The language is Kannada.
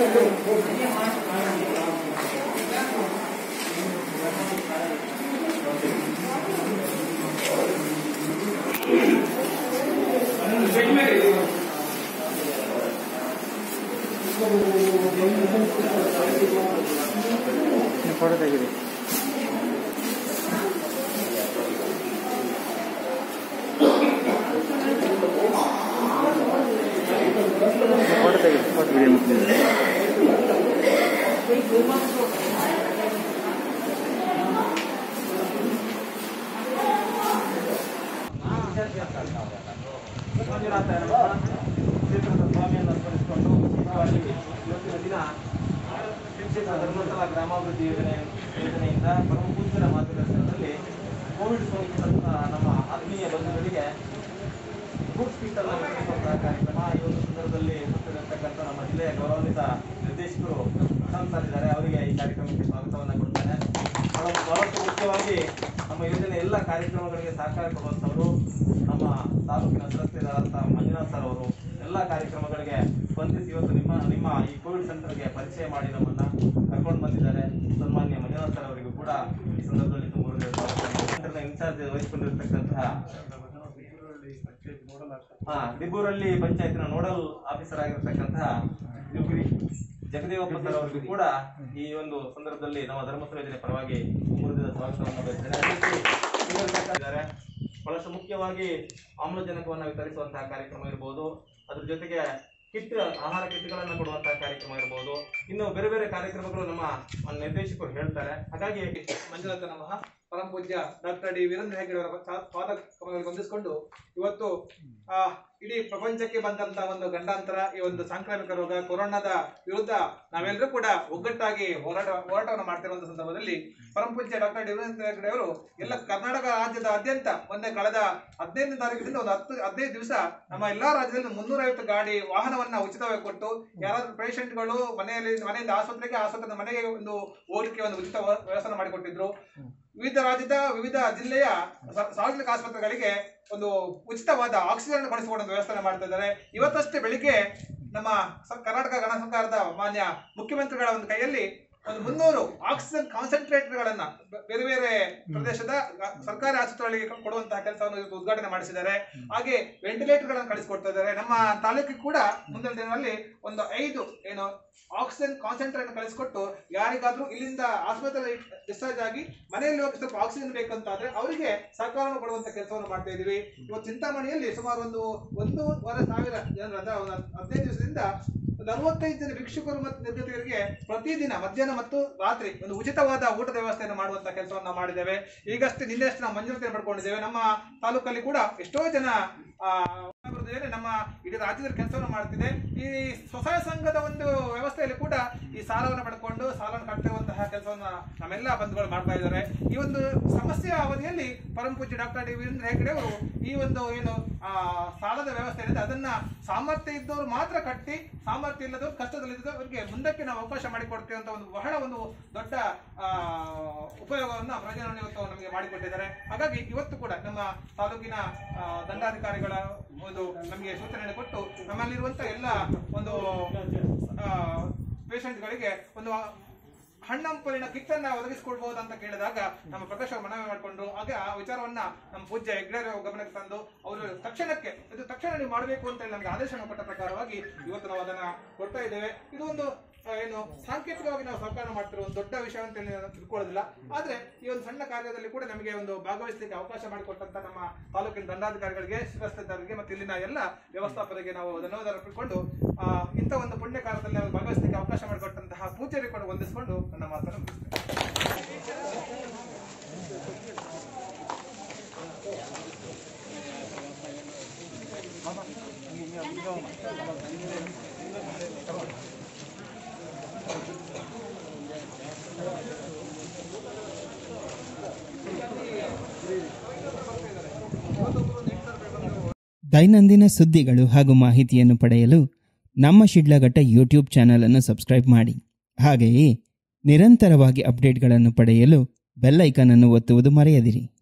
ಫೋಟೋ ತೆಗೆದು ಫೋಟೋ ವಿಡಿಯೋ ಮಾಡ್ತೀನಿ. ಸ್ವಾಮಿಯನ್ನು ಸ್ಮರಿಸಿಕೊಂಡು ಇವತ್ತಿನ ದಿನ ಧರ್ಮಸ್ಥಳ ಗ್ರಾಮಾಭಿವೃದ್ಧಿ ಯೋಜನೆಯಿಂದ ಪರಮ ಪೂಜ್ಯರ ಮಾರ್ಗದರ್ಶನದಲ್ಲಿ ಕೋವಿಡ್ ಸೋಂಕಿತ ನಮ್ಮ ಆತ್ಮೀಯ ಬಂಧುಗಳಿಗೆ ಫುಡ್ ಸ್ಪೀಕರ್ ವಿತರಿಸುವಂತಹ ಕಾರ್ಯಕ್ರಮ ಈ ಒಂದು ಸಂದರ್ಭದಲ್ಲಿ ಉಪಸ್ಥಿತರಿರ್ತಕ್ಕಂಥ ನಮ್ಮ ಜಿಲ್ಲೆಯ ಗೌರವಾನ್ವಿತ ನಿರ್ದೇಶಕರು ಸಾರಿದ್ದಾರೆ. ಅವರಿಗೆ ಈ ಕಾರ್ಯಕ್ರಮಕ್ಕೆ ಸ್ವಾಗತವನ್ನು ಕೊಡ್ತಾರೆ. ಬಹಳಷ್ಟು ಮುಖ್ಯವಾಗಿ ನಮ್ಮ ಯೋಜನೆ ಎಲ್ಲ ಕಾರ್ಯಕ್ರಮಗಳಿಗೆ ಸಹಕಾರ ಕೊಡುವಂಥವರು ನಮ್ಮ ತಾಲೂಕಿನ ಸದಸ್ಯರಾದಂಥ ಮಂಜುನಾಥ್ ಸರ್ ಅವರು ಎಲ್ಲ ಕಾರ್ಯಕ್ರಮಗಳಿಗೆ ಸ್ಪಂದಿಸಿ ಇವತ್ತು ನಿಮ್ಮ ಈ ಕೋವಿಡ್ ಸೆಂಟರ್ಗೆ ಪರಿಚಯ ಮಾಡಿ ನಮ್ಮನ್ನ ಕರ್ಕೊಂಡು ಬಂದಿದ್ದಾರೆ. ಸನ್ಮಾನ್ಯ ಮಂಜುನಾಥ್ ಸರ್ ಅವರಿಗೂ ಕೂಡ ಈ ಸಂದರ್ಭದಲ್ಲಿ ತುಂಬ ಸೆಂಟರ್ನ ಇನ್ಚಾರ್ಜ್ ವಹಿಸಿಕೊಂಡಿರ್ತಕ್ಕಂತಹ ದಿಬ್ಬೂರಲ್ಲಿ ಪಂಚಾಯತ್ನ ನೋಡಲ್ ಆಫೀಸರ್ ಆಗಿರ್ತಕ್ಕಂತಹ ಜಗದೇವಪ್ಪ ಸರ್ ಅವರಿಗೂ ಕೂಡ ಈ ಒಂದು ಸಂದರ್ಭದಲ್ಲಿ ನಮ್ಮ ಧರ್ಮಸ್ಥಳ ಯೋಜನೆ ಪರವಾಗಿ ಮುಂದಿನ ಸ್ವಾಗತವನ್ನು ಬಯಸಿದ್ದಾರೆ. ಬಹಳಷ್ಟು ಮುಖ್ಯವಾಗಿ ಆಮ್ಲಜನಕವನ್ನು ವಿತರಿಸುವಂತಹ ಕಾರ್ಯಕ್ರಮ ಇರಬಹುದು, ಅದ್ರ ಜೊತೆಗೆ ಕಿಟ್ ಆಹಾರ ಕಿಟ್ಗಳನ್ನು ಕೊಡುವಂತಹ ಕಾರ್ಯಕ್ರಮ ಇರಬಹುದು, ಇನ್ನು ಬೇರೆ ಬೇರೆ ಕಾರ್ಯಕ್ರಮಗಳು ನಮ್ಮ ನಿರ್ದೇಶಕರು ಹೇಳ್ತಾರೆ. ಹಾಗಾಗಿ ಮಂಜುನಾಥ ನಮಃ ಪರಮ ಪೂಜ್ಯ ಡಾಕ್ಟರ್ ಡಿ ವೀರೇಂದ್ರ ಹೆಗ್ಗಡೆ ಅವರ ಪಾದ ಕಮಲಗಳಿಗೆ ಹೊಂದಿಸಿಕೊಂಡು ಇವತ್ತು ಇಡೀ ಪ್ರಪಂಚಕ್ಕೆ ಬಂದಂತಹ ಒಂದು ಗಂಡಾಂತರ, ಈ ಒಂದು ಸಾಂಕ್ರಾಮಿಕ ರೋಗ ಕೊರೋನಾದ ವಿರುದ್ಧ ನಾವೆಲ್ಲರೂ ಕೂಡ ಒಗ್ಗಟ್ಟಾಗಿ ಹೋರಾಟವನ್ನು ಮಾಡ್ತಿರುವಂತಹ ಸಂದರ್ಭದಲ್ಲಿ ಪರಮ ಪೂಜ್ಯ ಡಾಕ್ಟರ್ ಡಿ ವೀರೇಂದ್ರ ಹೆಗ್ಗಡೆ ಅವರು ಎಲ್ಲ ಕರ್ನಾಟಕ ರಾಜ್ಯದಾದ್ಯಂತ ಒಂದೇ ಕಳೆದ 15ನೇ ತಾರೀಕಿನಿಂದ ಒಂದು 15 ದಿವಸ ನಮ್ಮ ಎಲ್ಲಾ ರಾಜ್ಯದಲ್ಲಿ 350 ಗಾಡಿ ವಾಹನವನ್ನ ಉಚಿತವಾಗಿ ಕೊಟ್ಟು ಯಾರಾದ್ರೂ ಪೇಷಂಟ್ಗಳು ಮನೆಯಿಂದ ಆಸ್ಪತ್ರೆ ಮನೆಗೆ ಒಂದು ಹೋಲಿಕೆ ಒಂದು ಉಚಿತ ವ್ಯವಸ್ಥೆ ಮಾಡಿಕೊಟ್ಟಿದ್ರು. ವಿವಿಧ ರಾಜ್ಯದ ವಿವಿಧ ಜಿಲ್ಲೆಯ ಸಾರ್ವಜನಿಕ ಆಸ್ಪತ್ರೆಗಳಿಗೆ ಒಂದು ಉಚಿತವಾದ ಆಕ್ಸಿಜನ್ ಬಳಸಿಕೊಂಡು ವ್ಯವಸ್ಥೆ ಮಾಡ್ತಾ ಇದ್ದಾರೆ. ಇವತ್ತಷ್ಟೇ ಬೆಳಿಗ್ಗೆ ನಮ್ಮ ಕರ್ನಾಟಕ ಗಣ ಸರ್ಕಾರದ ಮಾನ್ಯ ಮುಖ್ಯಮಂತ್ರಿಗಳ ಒಂದು ಕೈಯಲ್ಲಿ ಒಂದು 300 ಆಕ್ಸಿಜನ್ ಕಾನ್ಸಂಟ್ರೇಟರ್ಗಳನ್ನ ಬೇರೆ ಬೇರೆ ಪ್ರದೇಶದ ಸರ್ಕಾರಿ ಆಸ್ಪತ್ರೆಗಳಿಗೆ ಕೊಡುವಂತಹ ಕೆಲಸವನ್ನು ಉದ್ಘಾಟನೆ ಮಾಡಿಸಿದ್ದಾರೆ. ಹಾಗೆ ವೆಂಟಿಲೇಟರ್ ಗಳನ್ನು ಕಳಿಸಿಕೊಡ್ತಾ ಇದ್ದಾರೆ. ನಮ್ಮ ತಾಲೂಕಿಗೆ ಕೂಡ ಮುಂದಿನ ದಿನಗಳಲ್ಲಿ ಒಂದು 5 ಆಕ್ಸಿಜನ್ ಕಾನ್ಸಂಟ್ರೇಟರ್ ಕಳಿಸಿಕೊಟ್ಟು ಯಾರಿಗಾದ್ರೂ ಇಲ್ಲಿಂದ ಆಸ್ಪತ್ರೆ ಡಿಸ್ಚಾರ್ಜ್ ಆಗಿ ಮನೆಯಲ್ಲಿ ಹೋಗಿ ಸ್ವಲ್ಪ ಆಕ್ಸಿಜನ್ ಬೇಕಂತಾದ್ರೆ ಅವರಿಗೆ ಸಹಕಾರವನ್ನು ಕೊಡುವಂತ ಕೆಲಸವನ್ನು ಮಾಡ್ತಾ ಇದೀವಿ. ಇವತ್ತು ಚಿಂತಾಮಣಿಯಲ್ಲಿ ಸುಮಾರು 1,500 ಜನರ 15 ದಿವಸದಿಂದ 45 ಜನ ಭಿಕ್ಷುಕರು ಮತ್ತು ನಿರ್ಗತಿಕರಿಗೆ ಪ್ರತಿದಿನ ಮಧ್ಯಾಹ್ನ ಮತ್ತು ರಾತ್ರಿ ಒಂದು ಉಚಿತವಾದ ಊಟದ ವ್ಯವಸ್ಥೆಯನ್ನು ಮಾಡುವಂತಹ ಕೆಲಸವನ್ನು ಮಾಡಿದ್ದೇವೆ. ಈಗಷ್ಟೇ ನಿನ್ನೆಷ್ಟು ನಾವು ಮಂಜೂರಾತಿ ಪಡ್ಕೊಂಡಿದ್ದೇವೆ. ನಮ್ಮ ತಾಲೂಕಲ್ಲಿ ಕೂಡ ಎಷ್ಟೋ ಜನ ನಮ್ಮ ಇಡೀ ರಾಜ್ಯದಲ್ಲಿ ಕೆಲಸವನ್ನು ಮಾಡ್ತಿದೆ. ಈ ಸ್ವಸಹಾಯ ಸಂಘದ ಒಂದು ವ್ಯವಸ್ಥೆಯಲ್ಲಿ ಕೂಡ ಈ ಸಾಲವನ್ನು ಪಡ್ಕೊಂಡು ಸಾಲವನ್ನು ಕಟ್ಟಿರುವಂತಹ ಕೆಲಸವನ್ನ ನಮ್ಮೆಲ್ಲ ಬಂಧುಗಳು ಮಾಡ್ತಾ ಇದ್ದಾರೆ. ಈ ಒಂದು ಸಮಸ್ಯೆಯ ಅವಧಿಯಲ್ಲಿ ಪರಮ ಪೂಜ್ಯ ಡಾಕ್ಟರ್ ಡಿ ವೀರೇಂದ್ರ ಹೆಗ್ಗಡೆ ಅವರು ಈ ಒಂದು ಸಾಲದ ವ್ಯವಸ್ಥೆ ಇದೆ ಅದನ್ನ ಸಾಮರ್ಥ್ಯ ಇದ್ದವರು ಮಾತ್ರ ಕಟ್ಟಿ, ಸಾಮರ್ಥ್ಯ ಇಲ್ಲದವರು ಕಷ್ಟದಲ್ಲಿದ್ದವರಿಗೆ ಮುಂದಕ್ಕೆ ನಾವು ಅವಕಾಶ ಮಾಡಿಕೊಡ್ತೇವೆ ಅಂತ ಒಂದು ಬಹಳ ಒಂದು ದೊಡ್ಡ ಉಪಯೋಗವನ್ನು ಪ್ರಯೋಜನವನ್ನು ಇವತ್ತು ನಮಗೆ ಮಾಡಿಕೊಟ್ಟಿದ್ದಾರೆ. ಹಾಗಾಗಿ ಇವತ್ತು ಕೂಡ ನಮ್ಮ ತಾಲೂಕಿನ ದಂಡಾಧಿಕಾರಿಗಳ ಒಂದು ನಮಗೆ ಸೂಚನೆ ಕೊಟ್ಟು ನಮ್ಮಲ್ಲಿರುವಂತಹ ಎಲ್ಲ ಒಂದು ಪೇಷಂಟ್ಗಳಿಗೆ ಒಂದು ಹಣ್ಣಂಪಲಿನ ಕಿಟ್ ಅನ್ನ ಒದಗಿಸಿಕೊಡ್ಬಹುದು ಅಂತ ಕೇಳಿದಾಗ ನಮ್ಮ ಪ್ರಕಾಶ್ ಅವರು ಮನವಿ ಮಾಡಿಕೊಂಡು ಹಾಗೆ ಆ ವಿಚಾರವನ್ನ ನಮ್ಮ ಪೂಜ್ಯ ಹೆಗ್ಗಡೆ ಗಮನಕ್ಕೆ ತಂದು ಅವರು ತಕ್ಷಣ ನೀವು ಮಾಡಬೇಕು ಅಂತ ಹೇಳಿ ನಮಗೆ ಆದೇಶ ಕೊಟ್ಟ ಪ್ರಕಾರವಾಗಿ ಇವತ್ತು ನಾವು ಅದನ್ನ ಕೊಡ್ತಾ ಇದ್ದೇವೆ. ಇದು ಒಂದು ಸಾಂಕೇತಿಕವಾಗಿ ನಾವು ಸರ್ಕಾರ ಮಾಡ್ತಿರೋ ಒಂದು ದೊಡ್ಡ ವಿಷಯ ಅಂತ ಹೇಳಿ ನಾನು ತಿಳ್ಕೊಳ್ಳೋದಿಲ್ಲ. ಆದ್ರೆ ಈ ಒಂದು ಸಣ್ಣ ಕಾರ್ಯದಲ್ಲಿ ಕೂಡ ನಮಗೆ ಒಂದು ಭಾಗವಹಿಸಲಿಕ್ಕೆ ಅವಕಾಶ ಮಾಡಿಕೊಟ್ಟಂತ ನಮ್ಮ ತಾಲೂಕಿನ ದಂಡಾಧಿಕಾರಿಗಳಿಗೆ, ಶಿರಸ್ತರಿಗೆ ಮತ್ತು ಇಲ್ಲಿನ ಎಲ್ಲ ವ್ಯವಸ್ಥಾಪಕರಿಗೆ ನಾವು ಧನ್ಯವಾದ ಅರ್ಪಿಸಿಕೊಂಡು ಇಂಥ ಒಂದು ಪುಣ್ಯ ಕಾರ್ಯದಲ್ಲಿ ನಾವು ಭಾಗವಹಿಸಲಿಕ್ಕೆ ಅವಕಾಶ ಮಾಡಿಕೊಟ್ಟಂತಹ ಪೂಜಾರಿ ಕೂಡ ಹೊಂದಿಸಿಕೊಂಡು ನನ್ನ ಮಾತನ್ನು ಮುಗಿಸ್ತೇನೆ. ದೈನಂದಿನ ಸುದ್ದಿಗಳು ಹಾಗೂ ಮಾಹಿತಿಯನ್ನು ಪಡೆಯಲು ನಮ್ಮ ಶಿಡ್ಲಘಟ್ಟ ಯೂಟ್ಯೂಬ್ ಚಾನಲ್ ಅನ್ನು ಸಬ್ಸ್ಕ್ರೈಬ್ ಮಾಡಿ. ಹಾಗೆಯೇ ನಿರಂತರವಾಗಿ ಅಪ್ಡೇಟ್ಗಳನ್ನು ಪಡೆಯಲು ಬೆಲ್ ಐಕಾನ್ ಅನ್ನು ಒತ್ತುವುದು ಮರೆಯದಿರಿ.